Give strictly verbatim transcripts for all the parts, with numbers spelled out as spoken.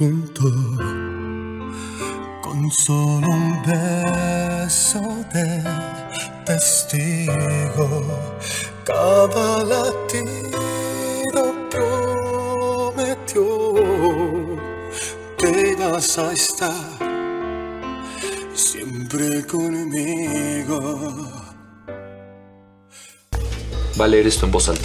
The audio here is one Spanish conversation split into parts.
juntos con solo un beso de testigo. Cada latido prometió que vas a estar siempre conmigo. Va a leer esto en voz alta.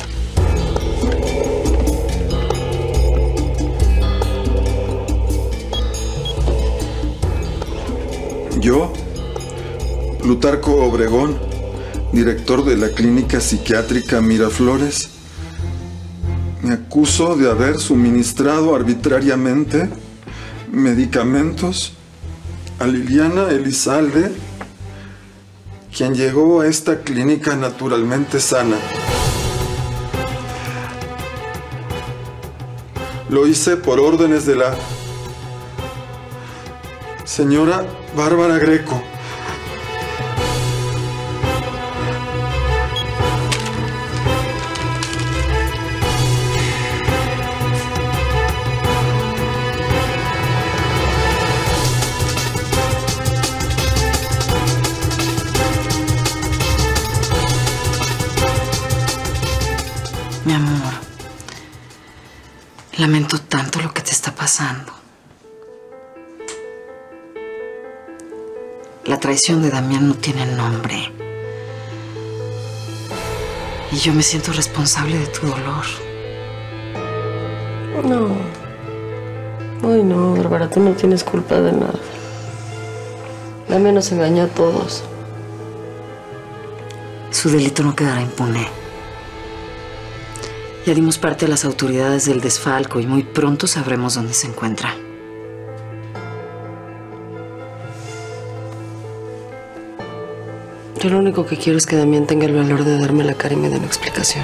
Yo, Plutarco Obregón, director de la Clínica Psiquiátrica Miraflores, me acuso de haber suministrado arbitrariamente medicamentos a Liliana Elizalde, quien llegó a esta clínica naturalmente sana. Lo hice por órdenes de la señora Bárbara Greco. Mi amor, lamento tanto lo que te está pasando. La traición de Damián no tiene nombre. Y yo me siento responsable de tu dolor. No. Ay, no, Bárbara, tú no tienes culpa de nada. Damián nos engañó a todos. Su delito no quedará impune. Ya dimos parte a las autoridades del desfalco y muy pronto sabremos dónde se encuentra. Yo lo único que quiero es que Damián tenga el valor de darme la cara y me dé una explicación.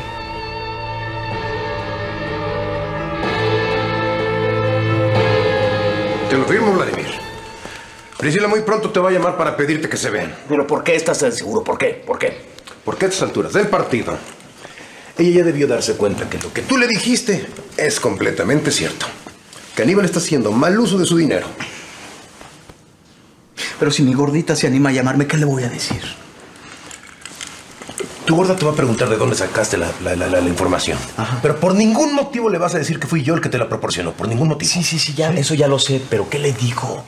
Te lo firmo, Vladimir. Priscila muy pronto te va a llamar para pedirte que se vean. ¿Pero por qué estás tan seguro? ¿Por qué? ¿Por qué? Porque a estas alturas del partido, ella ya debió darse cuenta que lo que tú le dijiste es completamente cierto. Que Aníbal está haciendo mal uso de su dinero. Pero si mi gordita se anima a llamarme, ¿qué le voy a decir? Tu gorda te va a preguntar de dónde sacaste la, la, la, la, la información. Ajá. Pero por ningún motivo le vas a decir que fui yo el que te la proporcionó. Por ningún motivo. Sí, sí, sí, ya, ¿sí? Eso ya lo sé. ¿Pero qué le digo?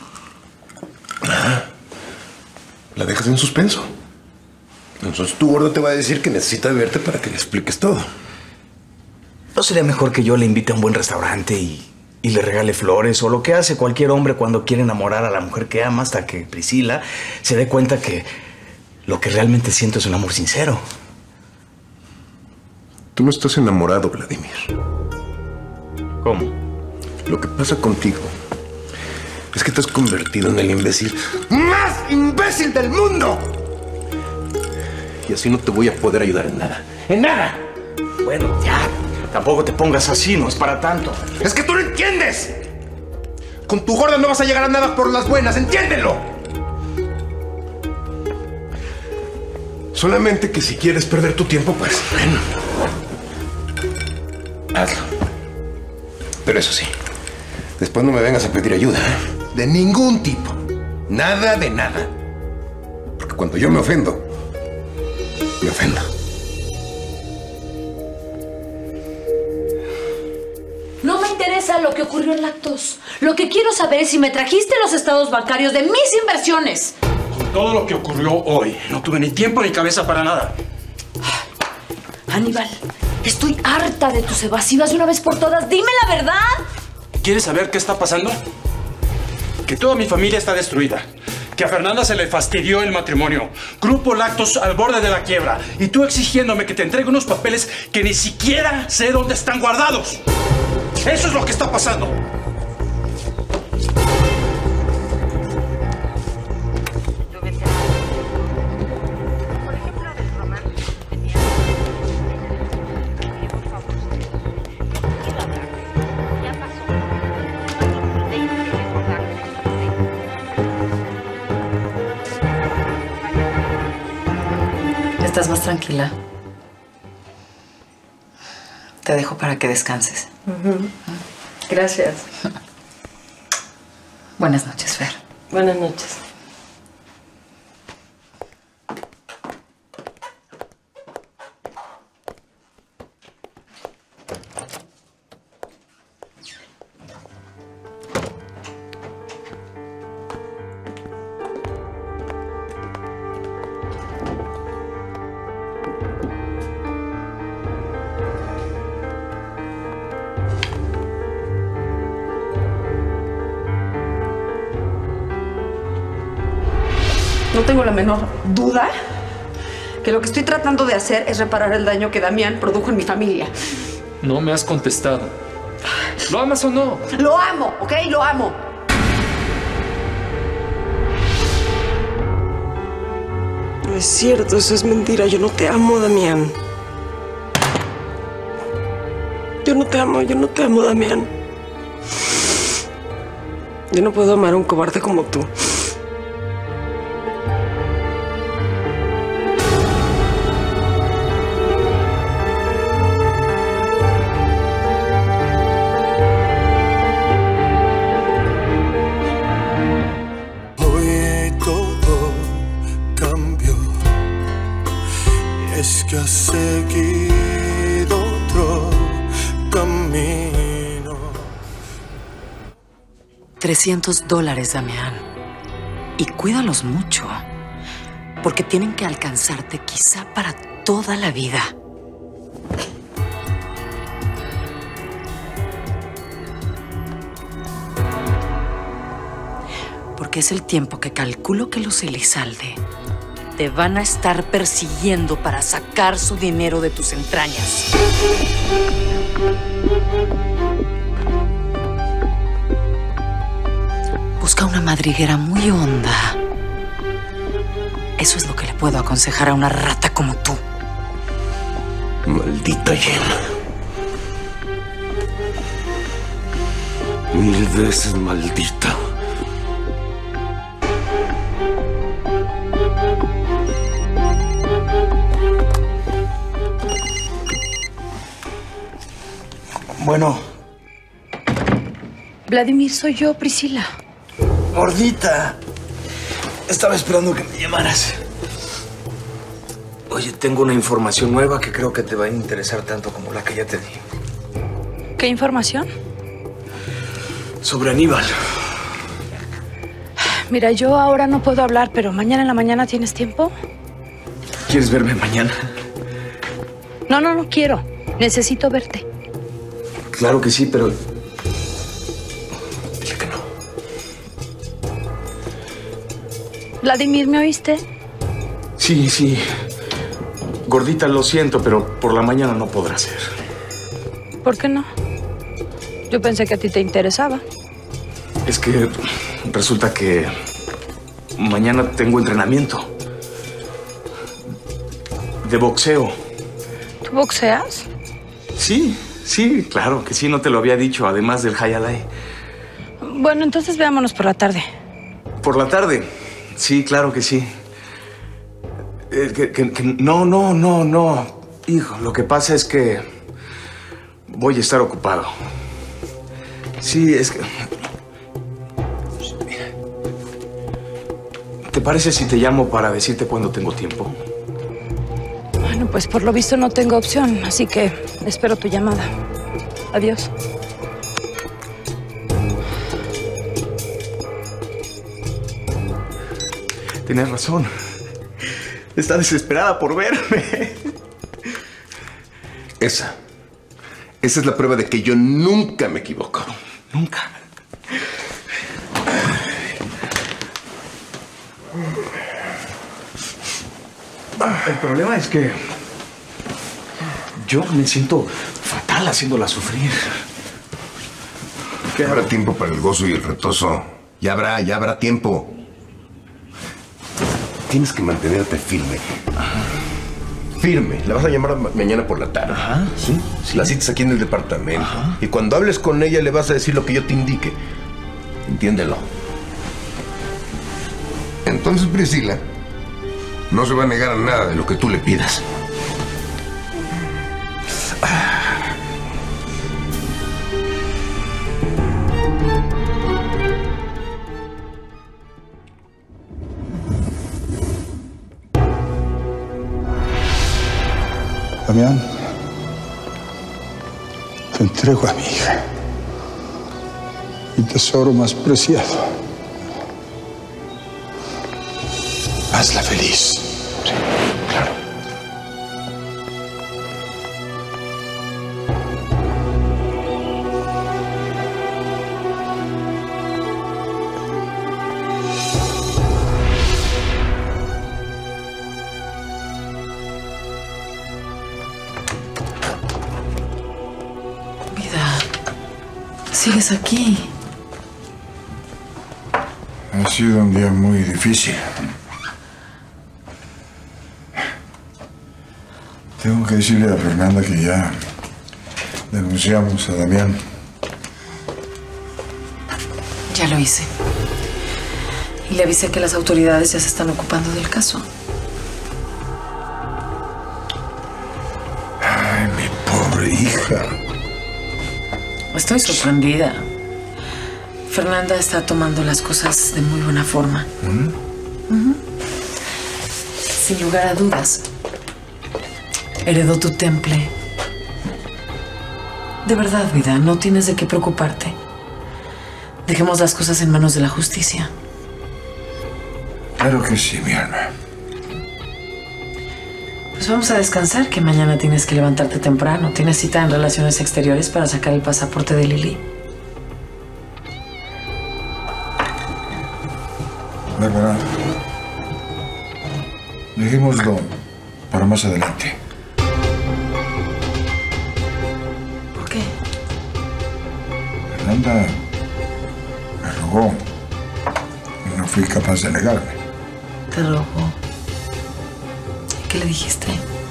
Ah, la dejas en suspenso. Entonces tu gorda te va a decir que necesita verte para que le expliques todo. ¿No sería mejor que yo le invite a un buen restaurante y, y le regale flores? O lo que hace cualquier hombre cuando quiere enamorar a la mujer que ama, hasta que Priscila se dé cuenta que lo que realmente siento es un amor sincero. Tú no estás enamorado, Vladimir. ¿Cómo? Lo que pasa contigo es que te has convertido en el imbécil más imbécil del mundo. Y así no te voy a poder ayudar en nada. ¡En nada! Bueno, ya. Tampoco te pongas así, no es para tanto. ¡Es que tú no entiendes! Con tu gorda no vas a llegar a nada por las buenas, ¡entiéndelo! Solamente que si quieres perder tu tiempo, pues, bueno, hazlo. Pero eso sí, después no me vengas a pedir ayuda, ¿eh? De ningún tipo. Nada de nada. Porque cuando yo me ofendo, me ofendo. No me interesa lo que ocurrió en Lactos. Lo que quiero saber es si me trajiste los estados bancarios de mis inversiones. Con todo lo que ocurrió hoy, no tuve ni tiempo ni cabeza para nada. Aníbal, estoy harta de tus evasivas de una vez por todas. ¡Dime la verdad! ¿Quieres saber qué está pasando? Que toda mi familia está destruida. Que a Fernanda se le fastidió el matrimonio. Grupo Lactos al borde de la quiebra. Y tú exigiéndome que te entregue unos papeles que ni siquiera sé dónde están guardados. Eso es lo que está pasando. ¿Estás más tranquila? Te dejo para que descanses. Uh-huh. Gracias. Buenas noches, Fer. Buenas noches. No tengo la menor duda que lo que estoy tratando de hacer es reparar el daño que Damián produjo en mi familia. No me has contestado. ¿Lo amas o no? Lo amo, ¿ok? Lo amo. No es cierto, eso es mentira. Yo no te amo, Damián. Yo no te amo, yo no te amo, Damián. Yo no puedo amar a un cobarde como tú. Es que has seguido otro camino. trescientos dólares, Damián. Y cuídalos mucho, porque tienen que alcanzarte quizá para toda la vida. Porque es el tiempo que calculo que los Elizalde te van a estar persiguiendo para sacar su dinero de tus entrañas. Busca una madriguera muy honda. Eso es lo que le puedo aconsejar a una rata como tú. Maldita Jenna. Mil veces maldita. Bueno. Vladimir, soy yo, Priscila. Gordita. Estaba esperando que me llamaras. Oye, tengo una información nueva que creo que te va a interesar tanto como la que ya te di. ¿Qué información? Sobre Aníbal. Mira, yo ahora no puedo hablar, pero mañana en la mañana ¿tienes tiempo? ¿Quieres verme mañana? No, no, no quiero. Necesito verte. Claro que sí, pero... Dile que no. Vladimir, ¿me oíste? Sí, sí. Gordita, lo siento, pero por la mañana no podrá ser. ¿Por qué no? Yo pensé que a ti te interesaba. Es que resulta que mañana tengo entrenamiento de boxeo. ¿Tú boxeas? Sí, sí, claro que sí, no te lo había dicho, además del Hayalay. Bueno, entonces veámonos por la tarde. ¿Por la tarde? Sí, claro que sí. Eh, que, que, que, no, no, no, no. Hijo, lo que pasa es que voy a estar ocupado. Sí, es que... ¿Te parece si te llamo para decirte cuándo tengo tiempo? Bueno, pues por lo visto no tengo opción, así que espero tu llamada. Adiós. Tienes razón. Está desesperada por verme. Esa. Esa es la prueba de que yo nunca me equivoco. Nunca. El problema es que yo me siento fatal haciéndola sufrir. ¿Qué habrá tiempo para el gozo y el retozo? Ya habrá, ya habrá tiempo. Tienes que mantenerte firme. Ajá. Firme. La vas a llamar mañana por la tarde. Ajá, sí, sí. La citas aquí en el departamento. Ajá. Y cuando hables con ella le vas a decir lo que yo te indique. Entiéndelo. Entonces, Priscila no se va a negar a nada de lo que tú le pidas. Damián, te entrego a mi hija, mi tesoro más preciado. Hazla feliz. Sí, claro. ¿Sigues aquí? Ha sido un día muy difícil. Tengo que decirle a Fernanda que ya denunciamos a Damián. Ya lo hice. Y le avisé que las autoridades ya se están ocupando del caso. Ay, mi pobre hija. Estoy sorprendida. Fernanda está tomando las cosas de muy buena forma. ¿Mm? Uh-huh. Sin lugar a dudas, heredó tu temple. De verdad, vida, no tienes de qué preocuparte. Dejemos las cosas en manos de la justicia. Claro que sí, mi alma. Pues vamos a descansar, que mañana tienes que levantarte temprano. Tienes cita en Relaciones Exteriores para sacar el pasaporte de Lili. Bárbara, dejémoslo para más adelante. ¿Por qué? Fernanda me rogó y no fui capaz de negarme. Te rogó. ¿Qué le dijiste?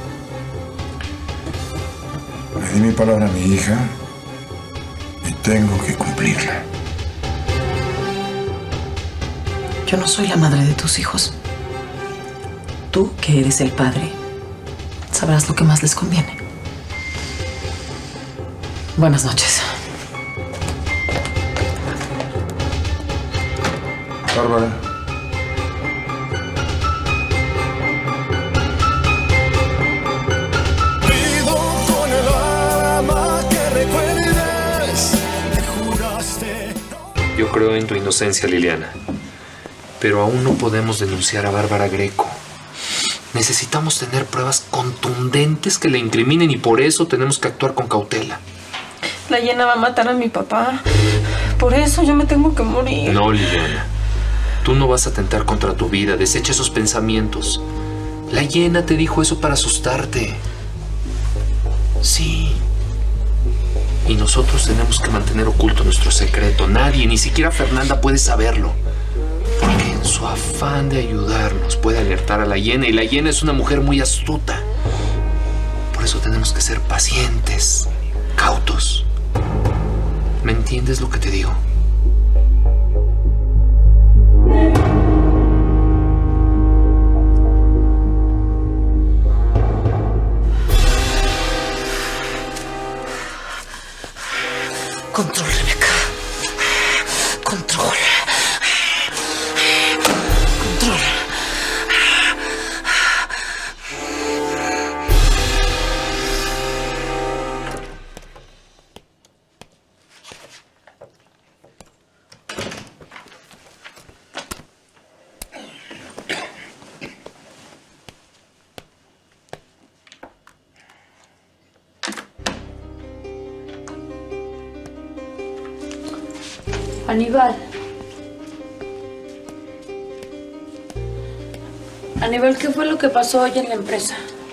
Le di mi palabra a mi hija y tengo que cumplirla. Yo no soy la madre de tus hijos. Tú, que eres el padre, sabrás lo que más les conviene. Buenas noches. Bárbara. Yo creo en tu inocencia, Liliana. Pero aún no podemos denunciar a Bárbara Greco. Necesitamos tener pruebas contundentes que le incriminen y por eso tenemos que actuar con cautela. La hiena va a matar a mi papá. Por eso yo me tengo que morir. No, Liliana. Tú no vas a atentar contra tu vida. Desecha esos pensamientos. La hiena te dijo eso para asustarte. Sí. Y nosotros tenemos que mantener oculto nuestro secreto. Nadie, ni siquiera Fernanda, puede saberlo. Porque en su afán de ayudarnos puede alertar a la hiena. Y la hiena es una mujer muy astuta. Por eso tenemos que ser pacientes, cautos. ¿Me entiendes lo que te digo? Control, Rebeca. Control. Control. Aníbal. Aníbal, ¿qué fue lo que pasó hoy en la empresa?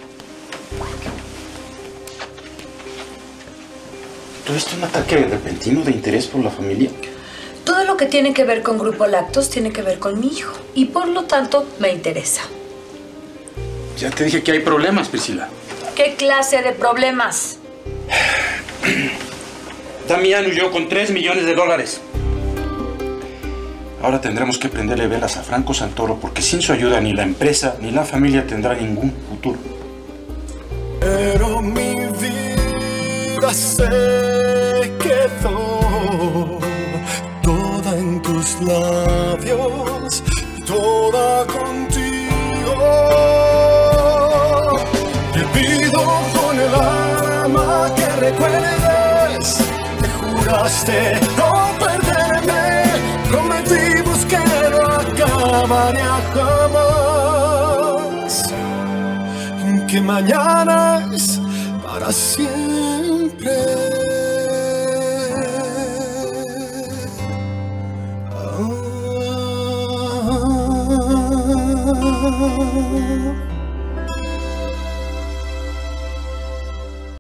¿Tuviste un ataque repentino de interés por la familia? Todo lo que tiene que ver con Grupo Lácteos tiene que ver con mi hijo. Y por lo tanto, me interesa. Ya te dije que hay problemas, Priscila. ¿Qué clase de problemas? Damián huyó con tres millones de dólares. Ahora tendremos que prenderle velas a Franco Santoro porque sin su ayuda ni la empresa ni la familia tendrá ningún futuro. Pero mi vida se quedó toda en tus labios, toda contigo. Te pido con juraste no perderme, prometimos que no acabaría jamás, que mañana es para siempre.